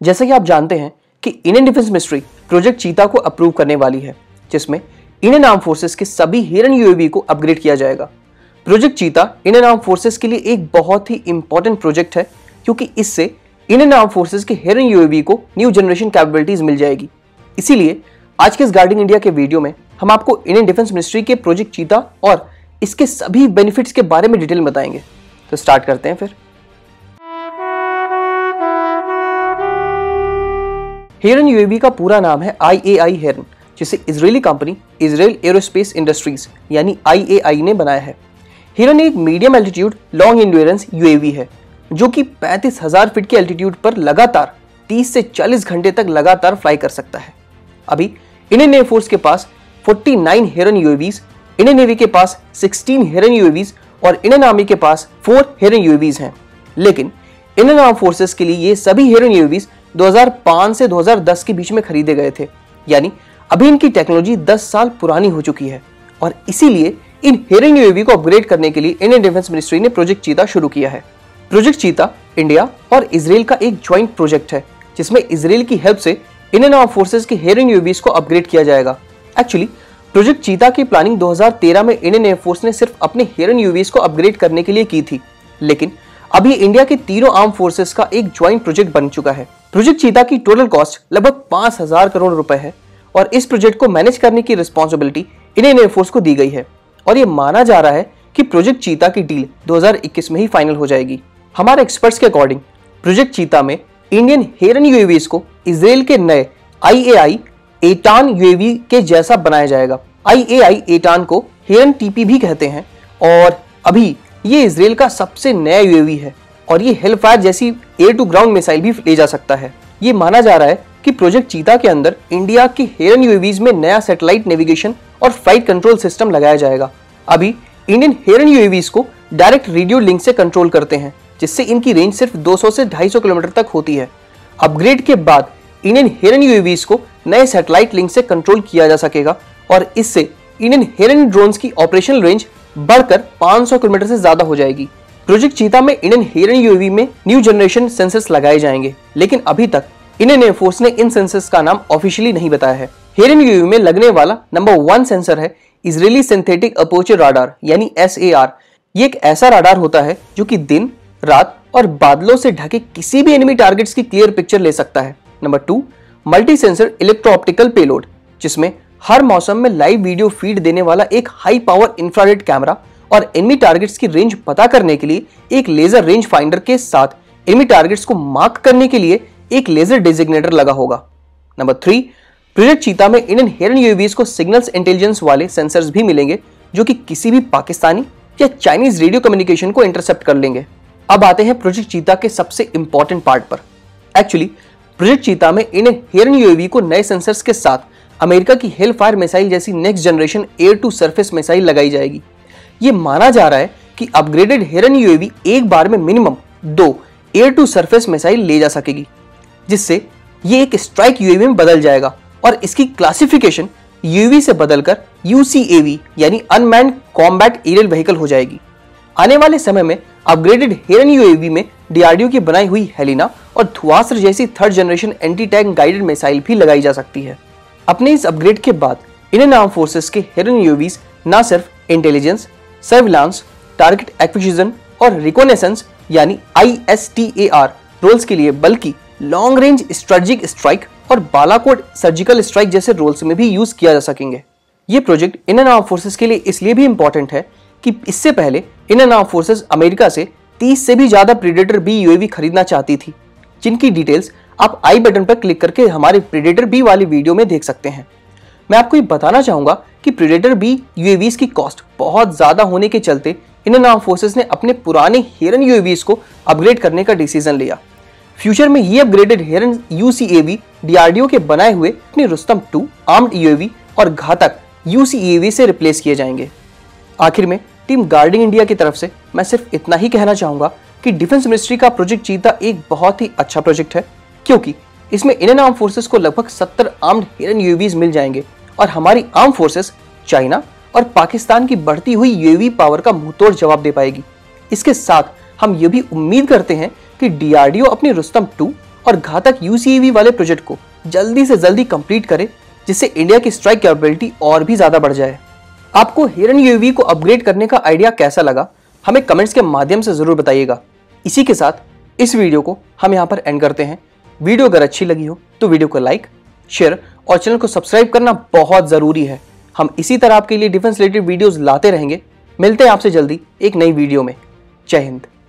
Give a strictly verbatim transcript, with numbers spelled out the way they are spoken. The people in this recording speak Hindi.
जैसा कि आप जानते हैं कि इंडियन डिफेंस मिनिस्ट्री प्रोजेक्ट चीता को अप्रूव करने वाली है, जिसमें इंडियन आर्म फोर्सेस के सभी हिरन यूएवी को अपग्रेड किया जाएगा। प्रोजेक्ट चीता इंडियन आर्म फोर्सेस के लिए एक बहुत ही इंपॉर्टेंट प्रोजेक्ट है, क्योंकि इससे इंडियन आर्म फोर्सेस के हिरन यूएवी को न्यू जनरेशन कैपेबिलिटीज मिल जाएगी। इसीलिए आज के इस गार्डिंग इंडिया के वीडियो में हम आपको इंडियन डिफेंस मिनिस्ट्री के प्रोजेक्ट चीता और इसके सभी बेनिफिट्स के बारे में डिटेल में बताएंगे। तो स्टार्ट करते हैं फिर। हेरन यूएवी का पूरा नाम है आई ए आई हेरन, जिसे Israeli company Israel aerospace industries यानी आई ए आई ने बनाया है। हेरन एक medium altitude long endurance UAV है, जो कि पैंतीस हज़ार फीट के एल्टीट्यूड पर लगातार तीस से चालीस घंटे तक लगातार फ्लाई कर सकता है। अभी इंडियन एयरफोर्स के पास उनचास हेरन यूएवीज, इंडियन नेवी के पास सोलह हेरन यूएवीज और इंडियन आर्मी के पास चार हेरन यूएवीज हैं। लेकिन इंडियन आर्म फोर्सेस के लिए ये सभी हेरन यूएवीज दो हज़ार पाँच से दो हज़ार दस के बीच में खरीदे गए थे, यानी अभी इनकी टेक्नोलॉजी दस साल पुरानी हो चुकी है और इसीलिए इन हेरन यूएवी को अपग्रेड करने के लिए इंडियन डिफेंस मिनिस्ट्री ने प्रोजेक्ट चीता शुरू किया है। प्रोजेक्ट चीता इंडिया और इजरायल का एक ज्वाइंट प्रोजेक्ट है, जिसमें इजरायल की हेल्प से इंडियन आर्म फोर्सेस के हेरन यूएवीज को अपग्रेड किया जाएगा। एक्चुअली प्रोजेक्ट चीता की प्लानिंग दो हज़ार तेरह में इंडियन एयरफोर्स ने सिर्फ अपने हेरन यूएवीज को अपग्रेड करने के लिए की थी, लेकिन अभी इंडिया के तीनों आर्म फोर्सेस का एक ज्वाइंट प्रोजेक्ट बन चुका है। प्रोजेक्ट चीता की टोटल कॉस्ट लगभग पांच हज़ार करोड़ रुपए है और इस प्रोजेक्ट को मैनेज करने की रिस्पॉन्सिबिलिटी इंडियन एयरफोर्स को दी गई है और ये माना जा रहा है कि प्रोजेक्ट चीता की डील दो हज़ार इक्कीस में ही फाइनल हो जाएगी। हमारे एक्सपर्ट्स के अकॉर्डिंग प्रोजेक्ट चीता में इंडियन हेरन यूएवीज को इजरायल के नए आई ए आई एटान यूएवी के जैसा बनाया जाएगा। आई ए आई एटान को हेरन टीपी भी कहते हैं और अभी ये इजरायल का सबसे नया यूएवी है और ये हेलफायर जैसी एयर टू ग्राउंड मिसाइल भी ले जा सकता है। ये माना जा रहा है कि प्रोजेक्ट चीता के अंदर इंडिया के हेरन यूएवीज में नया सैटेलाइट नेविगेशन और फ्लाइट कंट्रोल सिस्टम लगाया जाएगा। अभी इंडियन हेरन यूएवीज को डायरेक्ट रेडियो लिंक से कंट्रोल करते हैं, जिससे इनकी रेंज सिर्फ दो सौ से ढाई सौ किलोमीटर तक होती है। अपग्रेड के बाद इंडियन हेरन यूएवीज को नए सैटेलाइट लिंक से कंट्रोल किया जा सकेगा और इससे इंडियन हेरन ड्रोन्स की ऑपरेशनल रेंज बढ़कर पाँच सौ किलोमीटर से ज्यादा हो जाएगी। प्रोजेक्ट चीता में इंडियन हेरन यूएवी में न्यू जनरेशन सेंसर्स लगाए जाएंगे, लेकिन अभी तक इंडियन एयरफोर्स ने इन सेंसर्स का नाम ऑफिशियली नहीं बताया है। हेरन यूएवी में लगने वाला नंबर वन सेंसर है इजरायली सिंथेटिक अपर्चर राडार यानी एस ए आर। ये एक ऐसा राडार होता है जो कि दिन, रात और बादलों से ढके किसी भी एनिमी टारगेट्स की क्लियर पिक्चर ले सकता है। Number two, multi sensor electro optical payload, जिसमें हर मौसम में लाइव वीडियो फीड देने वाला एक हाई पावर इंफ्रारेड कैमरा और एनिमी टारगेट्स की रेंज पता करने के लिए एक लेजर रेंज फाइंडर के साथ एनिमी टारगेट्स को मार्क करने के लिए एक लेजर डेजिग्नेटर लगा होगा। नंबर थ्री, प्रोजेक्ट चीता में इंडियन हेरन यूएवीज को सिग्नल्स इंटेलिजेंस वाले सेंसर्स भी मिलेंगे, जो कि किसी भी पाकिस्तानी या चाइनीज रेडियो कम्युनिकेशन को इंटरसेप्ट कर लेंगे। अब आते हैं प्रोजेक्ट चीता के सबसे इंपॉर्टेंट पार्ट पर। एक्चुअली प्रोजेक्ट चीता में इंडियन हेरन यूएवी को नए सेंसर्स के साथ अमेरिका की हेल फायर मिसाइल जैसी next generation air to surface missile लगाई जाएगी। ये माना जा रहा है कि अपग्रेडेड हेरन यूएवी एक बार में मिनिमम दो एयर टू सरफेस मिसाइल ले जा सकेगी, जिससे ये एक स्ट्राइक यूएवी में बदल जाएगा और इसकी क्लासिफिकेशन यूएवी से बदलकर यू सी ए वी यानी अनमैन्ड कॉम्बैट एरियल व्हीकल हो जाएगी। आने वाले समय में अपग्रेडेड हेरन यूएवी में डी आर डी ओ की बनाई हुई हेलिना और धुआंसर जैसी third generation anti tank guided missile भी लगाई जा सकती है। अपने इस अपग्रेड के बाद इंडियन आर्म फोर्सेस के हेरन यूएवीज न सिर्फ इंटेलिजेंस, सर्विलांस, टारगेट एक्विजिशन और रिकोनेसेंस यानी I S T A R roles के लिए, बल्कि लॉन्ग रेंज स्ट्रेटेजिक स्ट्राइक और बालाकोट सर्जिकल स्ट्राइक जैसे रोल्स में भी यूज किया जा सकेंगे। ये प्रोजेक्ट इंडियन आर्म फोर्सेस के लिए इसलिए भी इंपॉर्टेंट है कि इससे पहले इंडियन आर्म फोर्सेस अमेरिका से तीस से भी ज्यादा प्रीडेटर बी यूएवी खरीदना चाहती थी, जिनकी डिटेल्स आप आई बटन पर क्लिक करके हमारे प्रीडेटर बी वाली वीडियो में देख सकते हैं। मैं आपको ये बताना चाहूंगा कि प्रीडेटर बी यूएवीज की कॉस्ट बहुत ज्यादा होने के चलते इंडियन आर्म फोर्सेस ने अपने पुराने हेरन यूएवीज को अपग्रेड करने का डिसीजन लिया। फ्यूचर में ये upgraded Heron U C A V D R D O के बनाए हुए अपने रुस्तम टू आर्म्ड यूएवी और Ghatak U C A V से रिप्लेस किए जाएंगे। आखिर में टीम गार्डिंग इंडिया की तरफ से मैं सिर्फ इतना ही कहना चाहूंगा कि डिफेंस मिनिस्ट्री का प्रोजेक्ट चीता एक बहुत ही अच्छा प्रोजेक्ट है, क्योंकि इसमें इंडियन आर्म फोर्सेस को लगभग सत्तर आर्म्ड हेरन यूएवीज मिल जाएंगे और हमारी आर्म फोर्सेस चाइना और पाकिस्तान की बढ़ती हुई यूएवी पावर का मुंहतोड़ जवाब दे पाएगी। इसके साथ हम ये भी उम्मीद करते हैं कि डी आर डी ओ अपनी रुस्तम टू और घातक यूसीएवी वाले प्रोजेक्ट को जल्दी से जल्दी कंप्लीट करे, जिससे इंडिया की स्ट्राइक कैपेबिलिटी और भी ज्यादा बढ़ जाए। आपको हिरन यूएवी को अपग्रेड करने का आइडिया कैसा लगा, हमें कमेंट्स के माध्यम से जरूर बताइएगा। इसी के साथ इस वीडियो को हम यहाँ पर एंड करते हैं। वीडियो अगर अच्छी लगी हो तो वीडियो को लाइक, शेयर और चैनल को सब्सक्राइब करना बहुत जरूरी है। हम इसी तरह आपके लिए डिफेंस रिलेटेड वीडियोस लाते रहेंगे। मिलते हैं आपसे जल्दी एक नई वीडियो में। जय हिंद।